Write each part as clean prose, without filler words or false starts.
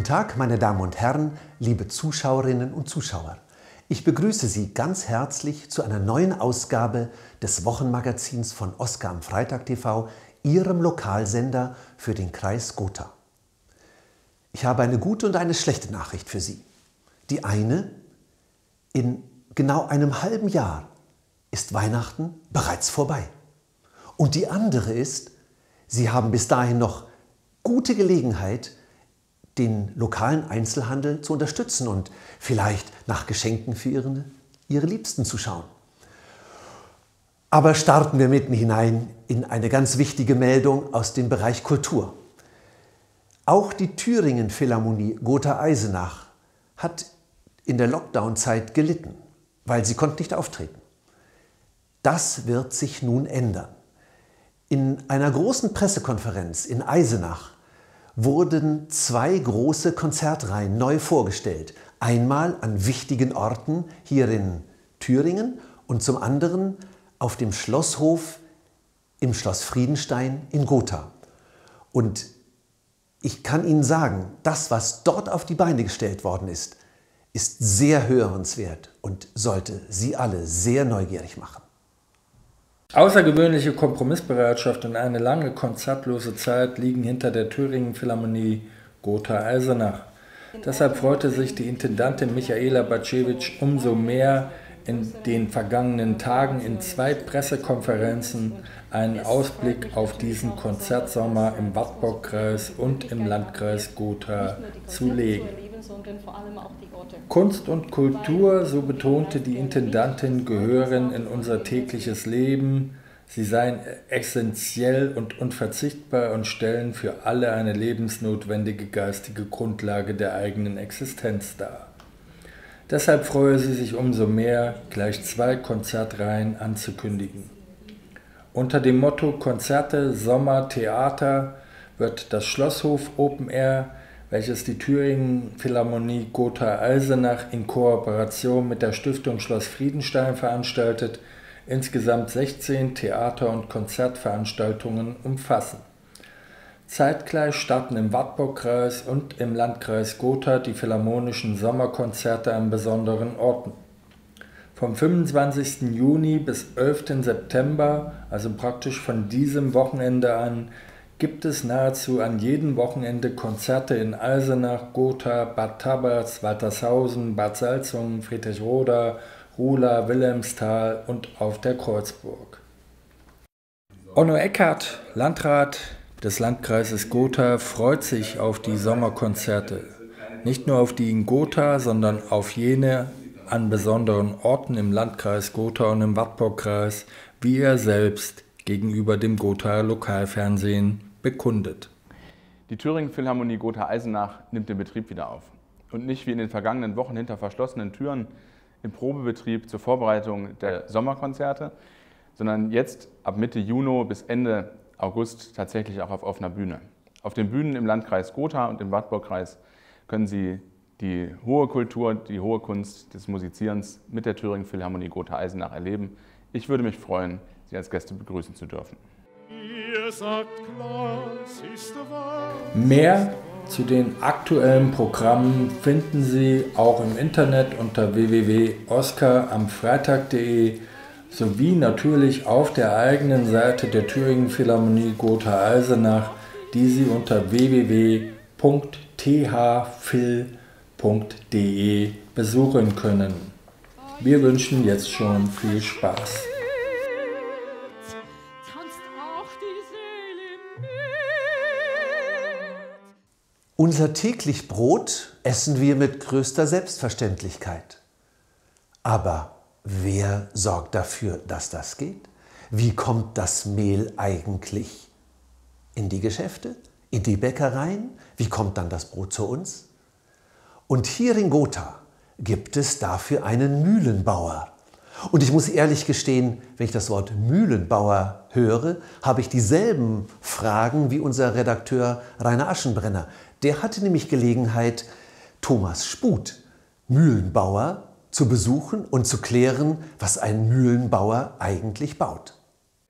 Tag, meine Damen und Herren, liebe Zuschauerinnen und Zuschauer. Ich begrüße Sie ganz herzlich zu einer neuen Ausgabe des Wochenmagazins von Oskar am Freitag TV, Ihrem Lokalsender für den Kreis Gotha. Ich habe eine gute und eine schlechte Nachricht für Sie. Die eine: in genau einem halben Jahr ist Weihnachten bereits vorbei. Und die andere ist, Sie haben bis dahin noch gute Gelegenheit, den lokalen Einzelhandel zu unterstützen und vielleicht nach Geschenken für Ihre Liebsten zu schauen. Aber starten wir mitten hinein in eine ganz wichtige Meldung aus dem Bereich Kultur. Auch die Thüringen Philharmonie Gotha-Eisenach hat in der Lockdown-Zeit gelitten, weil sie konnte nicht auftreten. Das wird sich nun ändern. In einer großen Pressekonferenz in Eisenach wurden zwei große Konzertreihen neu vorgestellt. Einmal an wichtigen Orten hier in Thüringen und zum anderen auf dem Schlosshof im Schloss Friedenstein in Gotha. Und ich kann Ihnen sagen, das, was dort auf die Beine gestellt worden ist sehr hörenswert und sollte Sie alle sehr neugierig machen. Außergewöhnliche Kompromissbereitschaft und eine lange konzertlose Zeit liegen hinter der Thüringen Philharmonie Gotha-Eisenach. Deshalb freute sich die Intendantin Michaela Baczewicz umso mehr, in den vergangenen Tagen in zwei Pressekonferenzen einen Ausblick auf diesen Konzertsommer im Wartburgkreis und im Landkreis Gotha zu legen. Kunst und Kultur, so betonte die Intendantin, gehören in unser tägliches Leben. Sie seien essentiell und unverzichtbar und stellen für alle eine lebensnotwendige geistige Grundlage der eigenen Existenz dar. Deshalb freue sie sich umso mehr, gleich zwei Konzertreihen anzukündigen. Unter dem Motto Konzerte, Sommer, Theater wird das Schlosshof Open Air, welches die Thüringen Philharmonie Gotha-Eisenach in Kooperation mit der Stiftung Schloss Friedenstein veranstaltet, insgesamt 16 Theater- und Konzertveranstaltungen umfassen. Zeitgleich starten im Wartburgkreis und im Landkreis Gotha die philharmonischen Sommerkonzerte an besonderen Orten. Vom 25. Juni bis 11. September, also praktisch von diesem Wochenende an, gibt es nahezu an jedem Wochenende Konzerte in Eisenach, Gotha, Bad Taberz, Waltershausen, Bad Salzungen, Friedrichroda, Ruhla, Wilhelmsthal und auf der Kreuzburg. Onno Eckhardt, Landrat des Landkreises Gotha, freut sich auf die Sommerkonzerte. Nicht nur auf die in Gotha, sondern auf jene an besonderen Orten im Landkreis Gotha und im Wartburgkreis, wie er selbst gegenüber dem Gotha Lokalfernsehen bekundet. Die Thüringen Philharmonie Gotha-Eisenach nimmt den Betrieb wieder auf. Und nicht wie in den vergangenen Wochen hinter verschlossenen Türen im Probebetrieb zur Vorbereitung der Sommerkonzerte, sondern jetzt ab Mitte Juni bis Ende August tatsächlich auch auf offener Bühne. Auf den Bühnen im Landkreis Gotha und im Wartburgkreis können Sie die hohe Kultur, die hohe Kunst des Musizierens mit der Thüringen Philharmonie Gotha-Eisenach erleben. Ich würde mich freuen, Sie als Gäste begrüßen zu dürfen. Mehr zu den aktuellen Programmen finden Sie auch im Internet unter www.oskaramfreitag.de sowie natürlich auf der eigenen Seite der Thüringen Philharmonie Gotha-Eisenach, die Sie unter www.thphil.de besuchen können. Wir wünschen jetzt schon viel Spaß. Unser täglich Brot essen wir mit größter Selbstverständlichkeit. Aber wer sorgt dafür, dass das geht? Wie kommt das Mehl eigentlich in die Geschäfte, in die Bäckereien? Wie kommt dann das Brot zu uns? Und hier in Gotha gibt es dafür einen Mühlenbauer. Und ich muss ehrlich gestehen, wenn ich das Wort Mühlenbauer höre, habe ich dieselben Fragen wie unser Redakteur Rainer Aschenbrenner. Der hatte nämlich Gelegenheit, Thomas Sputh, Mühlenbauer, zu besuchen und zu klären, was ein Mühlenbauer eigentlich baut.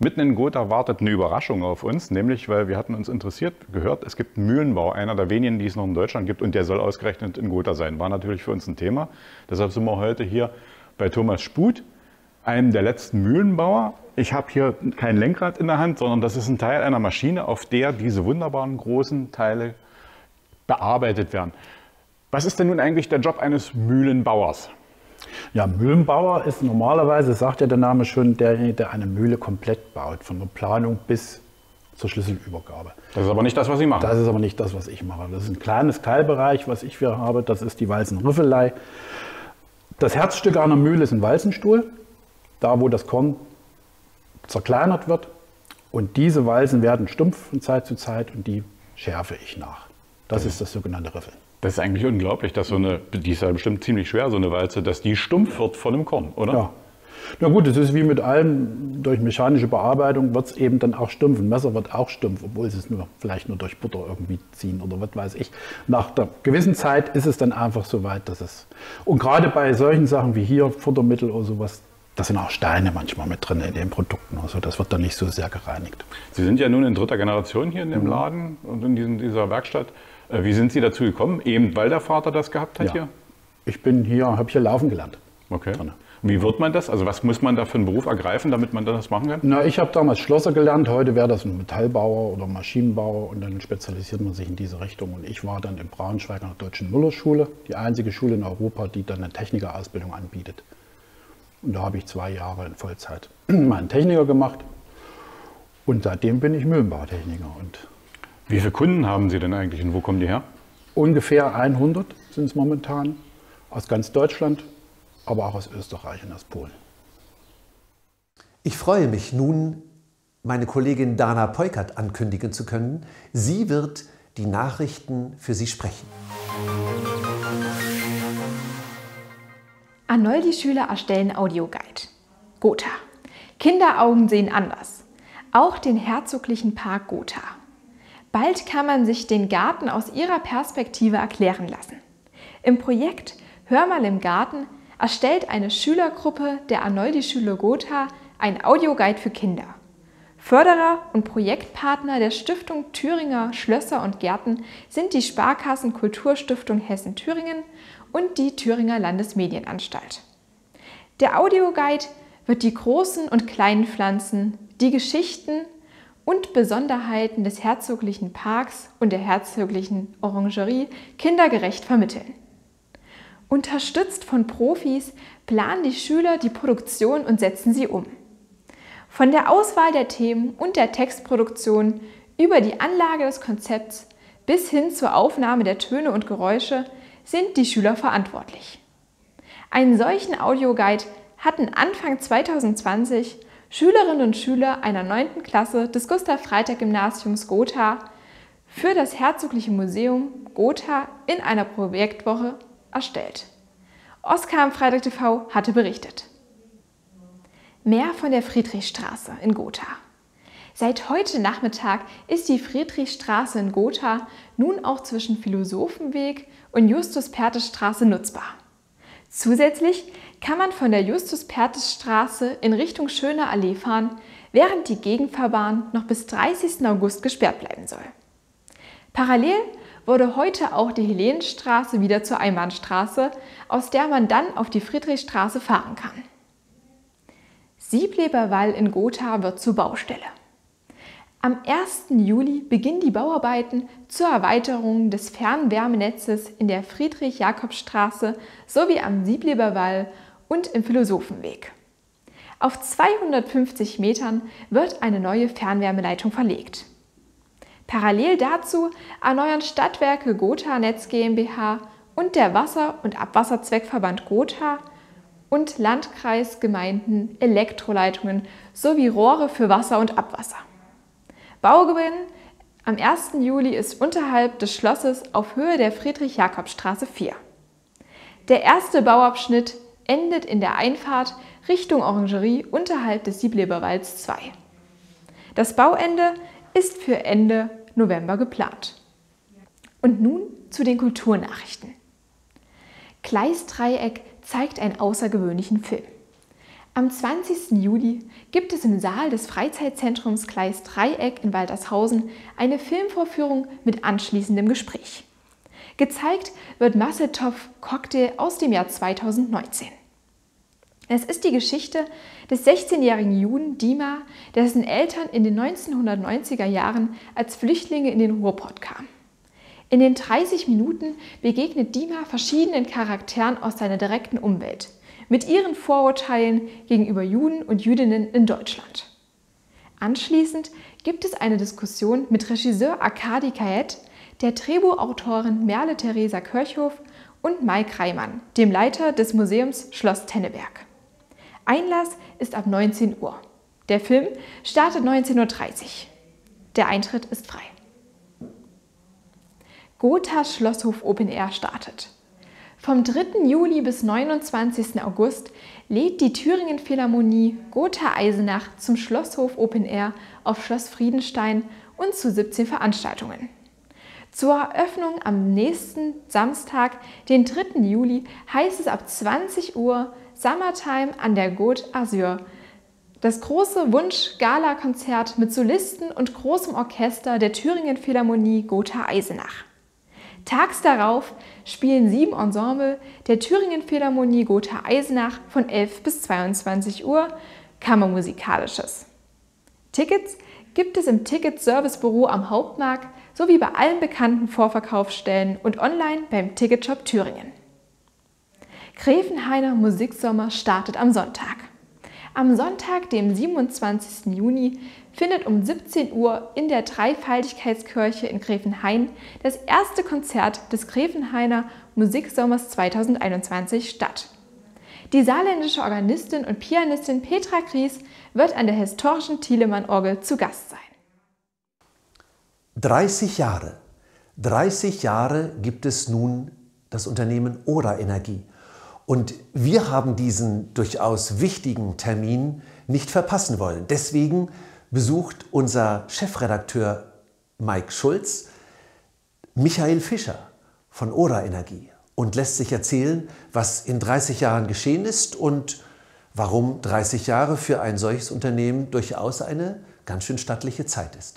Mitten in Gotha wartet eine Überraschung auf uns, nämlich, weil wir hatten uns interessiert, gehört, es gibt einen Mühlenbau, einer der wenigen, die es noch in Deutschland gibt, und der soll ausgerechnet in Gotha sein. War natürlich für uns ein Thema. Deshalb sind wir heute hier bei Thomas Sputh, einem der letzten Mühlenbauer. Ich habe hier kein Lenkrad in der Hand, sondern das ist ein Teil einer Maschine, auf der diese wunderbaren großen Teile bearbeitet werden. Was ist denn nun eigentlich der Job eines Mühlenbauers? Ja, Mühlenbauer ist normalerweise, sagt ja der Name schon, derjenige, der eine Mühle komplett baut, von der Planung bis zur Schlüsselübergabe. Das ist aber nicht das, was Sie machen. Das ist aber nicht das, was ich mache. Das ist ein kleines Teilbereich, was ich hier habe. Das ist die Walzenrüffelei. Das Herzstück einer Mühle ist ein Walzenstuhl, da wo das Korn zerkleinert wird. Und diese Walzen werden stumpf von Zeit zu Zeit und die schärfe ich nach. Das ist das sogenannte Riffeln. Das ist eigentlich unglaublich, dass so eine, die ist ja bestimmt ziemlich schwer, so eine Walze, dass die stumpf wird von dem Korn, oder? Ja. Na gut, es ist wie mit allem, durch mechanische Bearbeitung wird es eben dann auch stumpf. Ein Messer wird auch stumpf, obwohl sie es vielleicht nur durch Butter irgendwie ziehen oder was weiß ich. Nach der gewissen Zeit ist es dann einfach so weit, dass es... Und gerade bei solchen Sachen wie hier, Futtermittel oder sowas, da sind auch Steine manchmal mit drin in den Produkten. Also das wird dann nicht so sehr gereinigt. Sie sind ja nun in 3. Generation hier in dem Laden und in dieser Werkstatt. Wie sind Sie dazu gekommen? Eben weil der Vater das gehabt hat hier? Ich bin hier, habe hier laufen gelernt. Okay. Wie wird man das? Also was muss man da für einen Beruf ergreifen, damit man das machen kann? Na, ich habe damals Schlosser gelernt. Heute wäre das ein Metallbauer oder Maschinenbauer und dann spezialisiert man sich in diese Richtung. Und ich war dann in Braunschweig an der Deutschen Müllerschule, die einzige Schule in Europa, die dann eine Technikerausbildung anbietet. Und da habe ich 2 Jahre in Vollzeit meinen Techniker gemacht. Und seitdem bin ich Mühlenbautechniker. Und wie viele Kunden haben Sie denn eigentlich und wo kommen die her? ungefähr 100 sind es momentan, aus ganz Deutschland, aber auch aus Österreich und aus Polen. Ich freue mich nun, meine Kollegin Dana Peukert ankündigen zu können. Sie wird die Nachrichten für Sie sprechen. Arnoldi-Schüler erstellen Audioguide. Gotha. Kinderaugen sehen anders. Auch den herzoglichen Park Gotha. Bald kann man sich den Garten aus ihrer Perspektive erklären lassen. Im Projekt Hör mal im Garten erstellt eine Schülergruppe der Arnoldi-Schule Gotha ein Audioguide für Kinder. Förderer und Projektpartner der Stiftung Thüringer Schlösser und Gärten sind die Sparkassen Kulturstiftung Hessen-Thüringen und die Thüringer Landesmedienanstalt. Der Audioguide wird die großen und kleinen Pflanzen, die Geschichten und Besonderheiten des herzoglichen Parks und der herzoglichen Orangerie kindergerecht vermitteln. Unterstützt von Profis planen die Schüler die Produktion und setzen sie um. Von der Auswahl der Themen und der Textproduktion über die Anlage des Konzepts bis hin zur Aufnahme der Töne und Geräusche sind die Schüler verantwortlich. Einen solchen Audioguide hatten Anfang 2020 Schülerinnen und Schüler einer 9. Klasse des Gustav-Freytag-Gymnasiums Gotha für das Herzogliche Museum Gotha in einer Projektwoche erstellt. Oskar am Freitag TV hatte berichtet. Mehr von der Friedrichstraße in Gotha. Seit heute Nachmittag ist die Friedrichstraße in Gotha nun auch zwischen Philosophenweg und Justus-Perthes-Straße nutzbar. Zusätzlich kann man von der Justus-Perthes-Straße in Richtung Schöner Allee fahren, während die Gegenfahrbahn noch bis 30. August gesperrt bleiben soll. Parallel wurde heute auch die Helenenstraße wieder zur Einbahnstraße, aus der man dann auf die Friedrichstraße fahren kann. Siebleberwall in Gotha wird zur Baustelle. Am 1. Juli beginnen die Bauarbeiten zur Erweiterung des Fernwärmenetzes in der Friedrich-Jakobs-Straße sowie am Siebleberwall und im Philosophenweg. Auf 250 Metern wird eine neue Fernwärmeleitung verlegt. Parallel dazu erneuern Stadtwerke Gotha Netz GmbH und der Wasser- und Abwasserzweckverband Gotha und Landkreisgemeinden Elektroleitungen sowie Rohre für Wasser und Abwasser. Baubeginn am 1. Juli ist unterhalb des Schlosses auf Höhe der Friedrich-Jakobs-Straße 4. Der erste Bauabschnitt endet in der Einfahrt Richtung Orangerie unterhalb des Siebleberwalds 2. Das Bauende ist für Ende November geplant. Und nun zu den Kulturnachrichten. Gleisdreieck zeigt einen außergewöhnlichen Film. Am 20. Juli gibt es im Saal des Freizeitzentrums Gleis Dreieck in Waltershausen eine Filmvorführung mit anschließendem Gespräch. Gezeigt wird Masseltoff Cocktail aus dem Jahr 2019. Es ist die Geschichte des 16-jährigen Juden Dima, dessen Eltern in den 1990er Jahren als Flüchtlinge in den Ruhrpott kamen. In den 30 Minuten begegnet Dima verschiedenen Charakteren aus seiner direkten Umwelt, mit ihren Vorurteilen gegenüber Juden und Jüdinnen in Deutschland. Anschließend gibt es eine Diskussion mit Regisseur Arkadi Kaet, der Drehbuchautorin Merle Theresa Kirchhoff und Mike Reimann, dem Leiter des Museums Schloss Tenneberg. Einlass ist ab 19 Uhr. Der Film startet 19:30 Uhr. Der Eintritt ist frei. Gotha Schlosshof Open Air startet. Vom 3. Juli bis 29. August lädt die Thüringen Philharmonie Gotha Eisenach zum Schlosshof Open Air auf Schloss Friedenstein und zu 17 Veranstaltungen. Zur Eröffnung am nächsten Samstag, den 3. Juli, heißt es ab 20 Uhr Summertime an der Côte d'Azur. Das große Wunsch-Gala-Konzert mit Solisten und großem Orchester der Thüringen Philharmonie Gotha Eisenach. Tags darauf spielen 7 Ensemble der Thüringen Philharmonie Gotha Eisenach von 11 bis 22 Uhr Kammermusikalisches. Tickets gibt es im Ticket-Service-Büro am Hauptmarkt sowie bei allen bekannten Vorverkaufsstellen und online beim Ticketshop Thüringen. Gräfenhainer Musiksommer startet am Sonntag. Am Sonntag, dem 27. Juni, findet um 17 Uhr in der Dreifaltigkeitskirche in Gräfenhain das erste Konzert des Gräfenhainer Musiksommers 2021 statt. Die saarländische Organistin und Pianistin Petra Gries wird an der historischen Thielemann-Orgel zu Gast sein. 30 Jahre. 30 Jahre gibt es nun das Unternehmen Ora Energie. Und wir haben diesen durchaus wichtigen Termin nicht verpassen wollen. Deswegen besucht unser Chefredakteur Mike Schulz Michael Fischer von Ora Energie und lässt sich erzählen, was in 30 Jahren geschehen ist und warum 30 Jahre für ein solches Unternehmen durchaus eine ganz schön stattliche Zeit ist.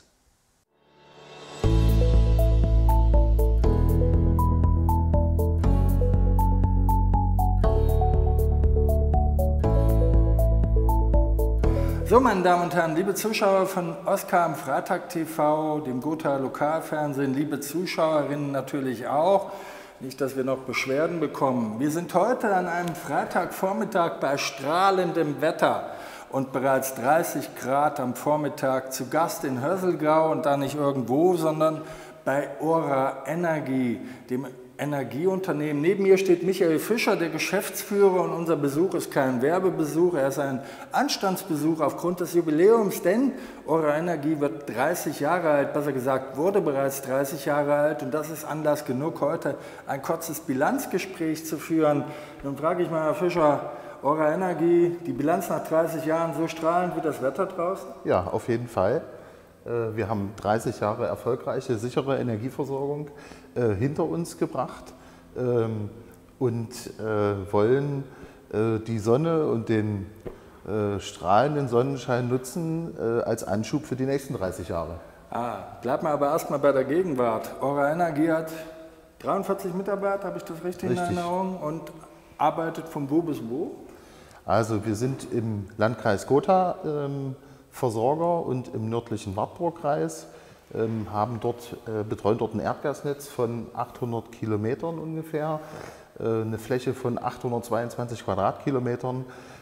So, meine Damen und Herren, liebe Zuschauer von Oskar am Freitag TV, dem Gotha Lokalfernsehen, liebe Zuschauerinnen natürlich auch. Nicht, dass wir noch Beschwerden bekommen. Wir sind heute an einem Freitagvormittag bei strahlendem Wetter und bereits 30 Grad am Vormittag zu Gast in Hösselgau und da nicht irgendwo, sondern bei Ora Energie, dem Energieunternehmen. Neben mir steht Michael Fischer, der Geschäftsführer, und unser Besuch ist kein Werbebesuch, er ist ein Anstandsbesuch aufgrund des Jubiläums, denn Ora Energie wird 30 Jahre alt, besser gesagt wurde bereits 30 Jahre alt, und das ist Anlass genug, heute ein kurzes Bilanzgespräch zu führen. Nun frage ich mal, Herr Fischer, Ora Energie, die Bilanz nach 30 Jahren so strahlend wie das Wetter draußen? Ja, auf jeden Fall. Wir haben 30 Jahre erfolgreiche, sichere Energieversorgung hinter uns gebracht und wollen die Sonne und den strahlenden Sonnenschein nutzen als Anschub für die nächsten 30 Jahre. Bleiben wir aber erstmal bei der Gegenwart. Ora Energie hat 43 Mitarbeiter, habe ich das richtig in Erinnerung, und arbeitet von wo bis wo? Also wir sind im Landkreis Gotha Versorger und im nördlichen Wartburgkreis, betreuen dort ein Erdgasnetz von 800 Kilometern ungefähr, eine Fläche von 822 Quadratkilometern,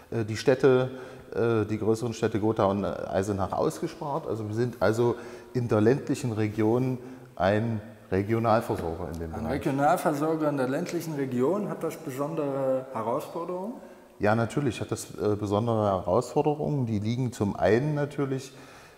die größeren Städte Gotha und Eisenach ausgespart. Also wir sind also in der ländlichen Region ein Regionalversorger in dem Bereich. Ein Regionalversorger in der ländlichen Region, hat das besondere Herausforderungen? Ja, natürlich hat das besondere Herausforderungen. Die liegen zum einen natürlich,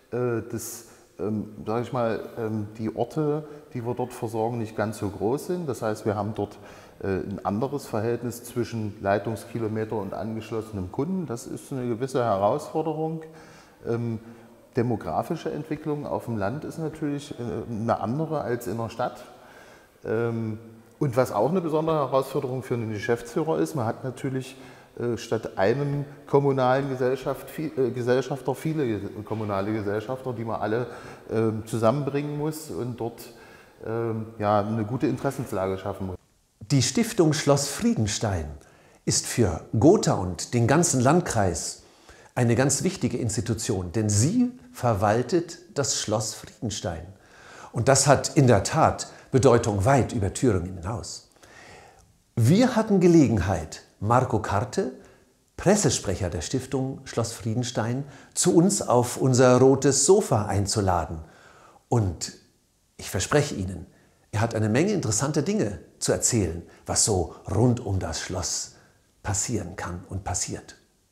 die Orte, die wir dort versorgen, nicht ganz so groß sind. Das heißt, wir haben dort ein anderes Verhältnis zwischen Leitungskilometer und angeschlossenem Kunden. Das ist eine gewisse Herausforderung. Demografische Entwicklung auf dem Land ist natürlich eine andere als in der Stadt. Und was auch eine besondere Herausforderung für einen Geschäftsführer ist, man hat natürlich statt einem kommunalen Gesellschafter viele kommunale Gesellschafter, die man alle zusammenbringen muss und dort ja, eine gute Interessenslage schaffen muss. Die Stiftung Schloss Friedenstein ist für Gotha und den ganzen Landkreis eine ganz wichtige Institution, denn sie verwaltet das Schloss Friedenstein. Und das hat in der Tat Bedeutung weit über Thüringen hinaus. Wir hatten Gelegenheit, Marco Karte, Pressesprecher der Stiftung Schloss Friedenstein, zu uns auf unser rotes Sofa einzuladen. Und ich verspreche Ihnen, er hat eine Menge interessanter Dinge zu erzählen, was so rund um das Schloss passieren kann und passiert.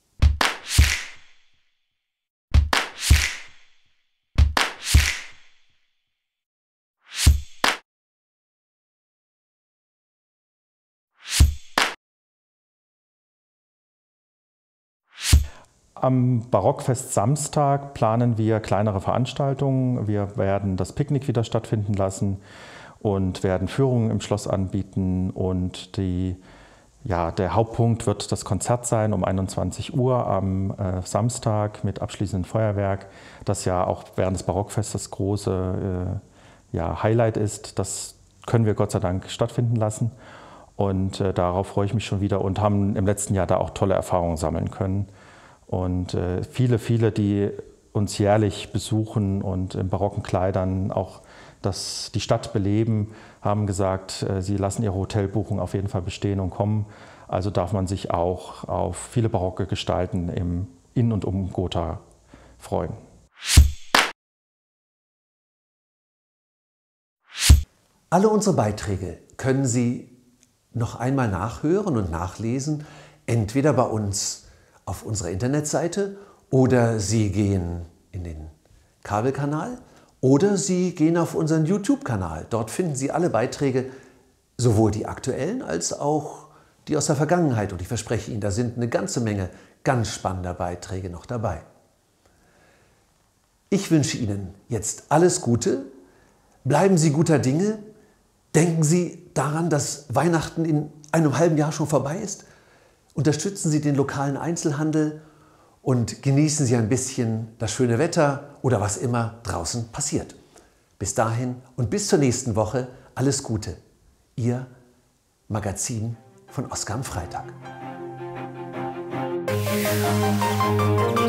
Am Barockfest Samstag planen wir kleinere Veranstaltungen. Wir werden das Picknick wieder stattfinden lassen und werden Führungen im Schloss anbieten. Und der Hauptpunkt wird das Konzert sein um 21 Uhr am Samstag mit abschließendem Feuerwerk, das ja auch während des Barockfestes das große Highlight ist. Das können wir Gott sei Dank stattfinden lassen. Und darauf freue ich mich schon wieder und haben im letzten Jahr da auch tolle Erfahrungen sammeln können. Und viele, die uns jährlich besuchen und in barocken Kleidern auch die Stadt beleben, haben gesagt, sie lassen ihre Hotelbuchung auf jeden Fall bestehen und kommen. Also darf man sich auch auf viele barocke Gestalten in und um Gotha freuen. Alle unsere Beiträge können Sie noch einmal nachhören und nachlesen, entweder bei uns auf unserer Internetseite oder Sie gehen in den Kabelkanal oder Sie gehen auf unseren YouTube-Kanal. Dort finden Sie alle Beiträge, sowohl die aktuellen als auch die aus der Vergangenheit. Und ich verspreche Ihnen, da sind eine ganze Menge ganz spannender Beiträge noch dabei. Ich wünsche Ihnen jetzt alles Gute. Bleiben Sie guter Dinge. Denken Sie daran, dass Weihnachten in einem halben Jahr schon vorbei ist. Unterstützen Sie den lokalen Einzelhandel und genießen Sie ein bisschen das schöne Wetter oder was immer draußen passiert. Bis dahin und bis zur nächsten Woche alles Gute. Ihr Magazin von Oskar am Freitag.